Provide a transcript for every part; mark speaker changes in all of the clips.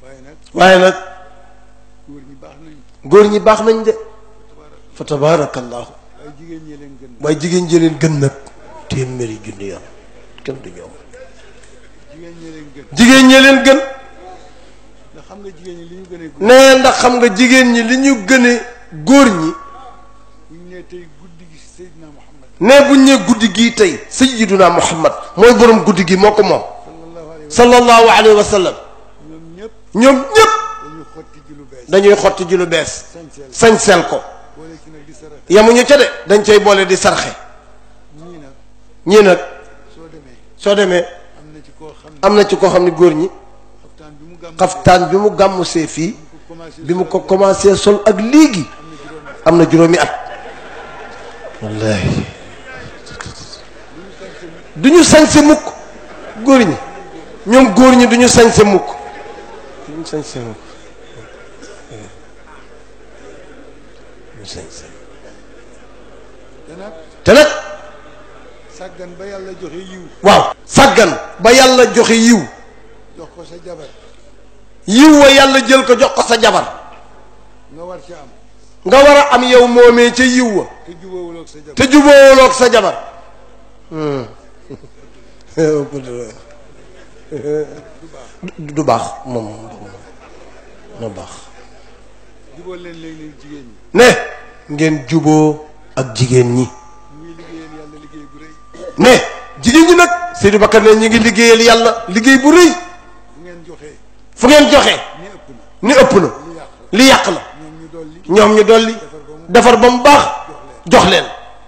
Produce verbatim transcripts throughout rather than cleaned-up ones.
Speaker 1: waaye nag góor ñi baax nañ de fa tabarakallahu waaye jigéen ñi leen gën nag téeméeri junni yoon kenn du ñoom jigéen ñi leen gën nee ndax xam nga jigéen ñi li ñu gëne góor ñi ne buñ ñee guddi gii tey sayyiduna Muhammad mooy borom guddi gi moo ko moom sallallahu alayhi wa sallam ñoom ñëpp dañuy xotti ji lu bees sañseel ko yamuñu ca de dañ cay boole di sarxe ñii nag soo demee am na ci koo xam ne góor ñi xaftaan bi mu gàmmu see fii bi mu ko commencé sol ak léegi am na juróomi at wallahi du ñu sañse mukk góor ñi ñoom góor ñi du ñu sañse mukk du ñu sañse mukk du ñu sañse te nag
Speaker 2: sàggan ba yàlla joxe yiw
Speaker 1: waaw sàggan ba yàlla joxe yiw
Speaker 2: jox ko sa jabar
Speaker 1: yiw wa yàlla jël ko jox ko sa jabar
Speaker 2: nga war ca am
Speaker 1: nga war a am yow moomee ca yiw wa
Speaker 2: te jubóowuloog sa jabar
Speaker 1: te jubóowuloog sa jabar du baax moom na baax
Speaker 2: jubóo leen léeg-léeg jigéen ñi
Speaker 1: ne ngeen juboo ak jigéen ñi
Speaker 2: muy liggéeyal yàlla liggéey bu rëy
Speaker 1: ne jigéen ñi nag Seydou Bakar ne ñu ngi liggéeyal yàlla liggéey bu rëy
Speaker 2: fu ngeen joxee
Speaker 1: fu ngeen joxe
Speaker 2: ni ëpp na
Speaker 1: ni ëpp na li yàq la
Speaker 2: ñoom ñu dolli
Speaker 1: ñoom ñu dolli defar ba mu baax jox leen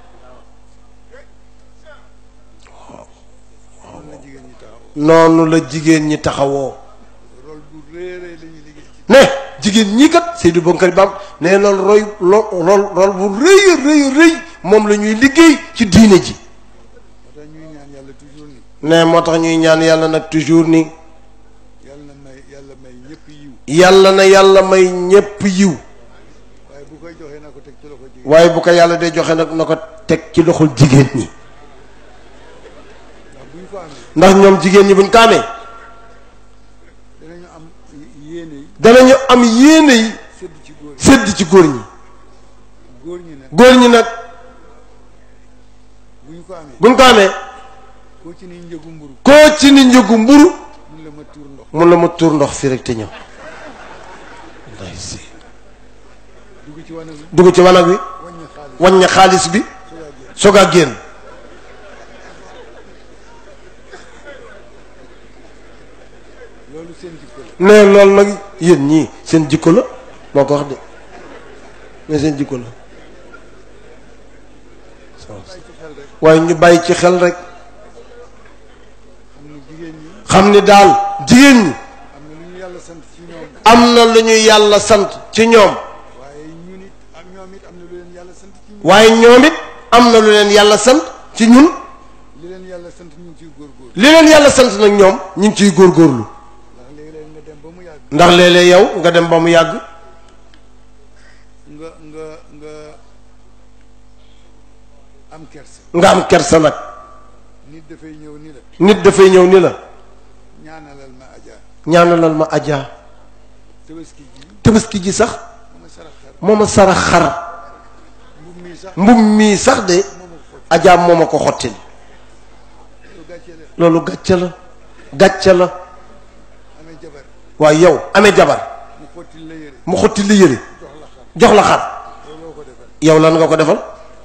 Speaker 1: noonu la jigéen ñi taxawoo
Speaker 2: rôle bu rëy rëy la ñuy liggéey
Speaker 1: ne jigéen ñi kat Seydou Bakar Bam ne loolu roy lo rôle rôle bu rëy rëy rëy moom la ñuy liggéey ci diine ji
Speaker 2: moo tax ñuy ñaan yàlla toujours ni
Speaker 1: ne moo tax ñuy ñaan yàlla nag toujours ni
Speaker 2: yàlla na may yàlla may ñëpp yiw
Speaker 1: yàlla na yàlla may ñépp yiw
Speaker 2: waaye bu koy joxee na ko teg ci loxo jigéen
Speaker 1: waaye bu ko yàlla dee joxe nag na ko teg ci loxol jigéen ñi
Speaker 2: ndax bu ñu ko amee
Speaker 1: ndax ñoom jigéen ñi buñ ko amee
Speaker 2: danañu am yéene yi
Speaker 1: danañu am yéene yi
Speaker 2: sëdd ci góor yi
Speaker 1: sédd ci góor ñi
Speaker 2: góor ñi nag
Speaker 1: góor ñi nag
Speaker 2: bu ñu ko amee
Speaker 1: buñ ko amee
Speaker 2: koo ci ni njëgu mburu
Speaker 1: koo ci ni njëgu mburu
Speaker 2: mun la ma tuur ndox
Speaker 1: mun la ma tuur ndox fii rek te ñëw wallahi si
Speaker 2: dugg ci wanag wi
Speaker 1: dugg ci wanag wi
Speaker 2: wàññi xaalis
Speaker 1: wàññi xaalis bi
Speaker 2: soog a génn
Speaker 1: soog a génn
Speaker 2: loolu seen jikko la
Speaker 1: ne loolu nag yéen ñii seen jikko la moo ko wax de mais seen jikko la
Speaker 2: bàyyi ci xel rek
Speaker 1: waaye ñu bàyyi ci xel rek
Speaker 2: xam ne jigéen ñi
Speaker 1: xam ni daal jigéen ñi
Speaker 2: am na lu ñu yàlla sant ci ñoom
Speaker 1: am na lu ñu yàlla sant ci ñoom
Speaker 2: waaye ñun it ak ñoom it am na lu leen yàlla sant ci ñun
Speaker 1: waaye ñoom it am na lu leen yàlla sant ci ñun
Speaker 2: li leen yàlla sant ñu ngi ciy góorgóorlu
Speaker 1: li leen yàlla sant nag ñoom ñu ngi ciy góorgóorlu
Speaker 2: ndax léeg-léeg nga dem ba mu yàgg
Speaker 1: ndax léeg-léeg yow nga dem ba mu yàgg
Speaker 2: nga nga nga am kersa
Speaker 1: nga am kersa nag
Speaker 2: nit dafay ñëw ni la
Speaker 1: nit dafay ñëw ni la
Speaker 2: ñaanalal ma aja
Speaker 1: ñaanalal ma ajaa
Speaker 2: tabaski ji
Speaker 1: tabaski ji sax
Speaker 2: ma sarax xar
Speaker 1: moo ma sarax xar
Speaker 2: mbub mii sax
Speaker 1: mbub mii sax de
Speaker 2: moo ma ko
Speaker 1: ajaa moo ma ko xottil
Speaker 2: lu gàccee la
Speaker 1: loolu gàcce la gàcce la
Speaker 2: amee jabar
Speaker 1: waaye yow amee jabar
Speaker 2: mu xottil la yére
Speaker 1: mu xottil li yëre
Speaker 2: jox la xar
Speaker 1: jox la xar
Speaker 2: looloo ko defal
Speaker 1: yow lan nga ko defal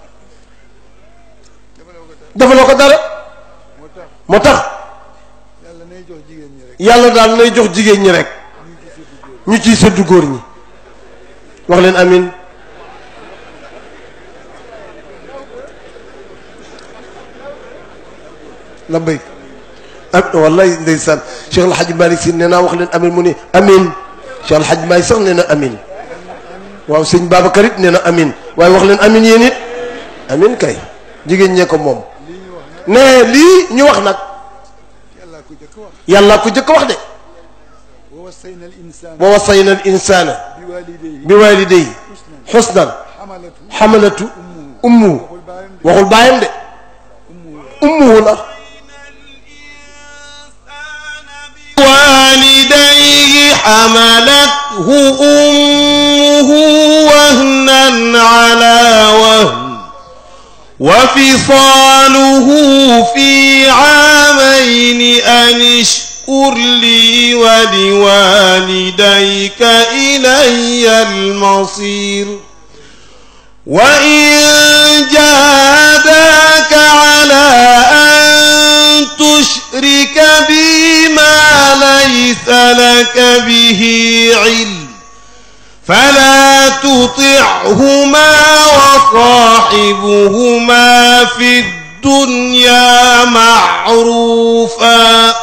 Speaker 2: defaloo ko dara
Speaker 1: defaloo ko dara
Speaker 2: moo tax
Speaker 1: moo tax
Speaker 2: yàlla nay jox jigéen ñi rek
Speaker 1: yàlla daal nay jox jigéen ñi rek
Speaker 2: ñu ci seddu góor
Speaker 1: ñu ciy sëddu góor ñi wax leen amin la béy am wallahi ndeysaan Cheikh El Hadj Malick si nee naa wax leen amin mu ni amin Cheikh El Hadj Malick sax nee na amin waaw sëñ Babacar it nee na amin waaye wax leen amin yéen it amin kay jigéen ñee ko moom
Speaker 2: lii ñu wax nag
Speaker 1: ne lii ñu wax nag
Speaker 2: yàllaa ko jëkk wax
Speaker 1: yàlla ko jëkk wax de
Speaker 2: wa wassayna al insana
Speaker 1: wa wasayna al insana
Speaker 2: bi walidayhi
Speaker 1: bi walidayhi xusnan
Speaker 2: hamalatu
Speaker 1: xamalatu ummuhu
Speaker 2: waxul baayam de
Speaker 1: waxul baayam de ummuhu la
Speaker 3: والديه حملته أمه وهنا على وهن وفصاله في عامين أن اشكر لي ولوالديك إلي المصير وإن جاهداك على أن تشرك بي ما ليس لك به علم فلا تطعهما وصاحبهما في الدنيا معروفا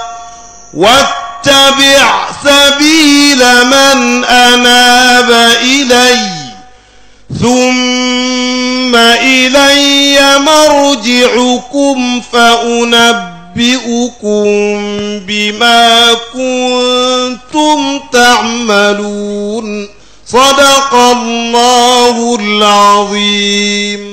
Speaker 3: واتبع سبيل من أناب إلي ثم إلي مرجعكم فأنبئكم بما كنتم تعملون صدق الله العظيم.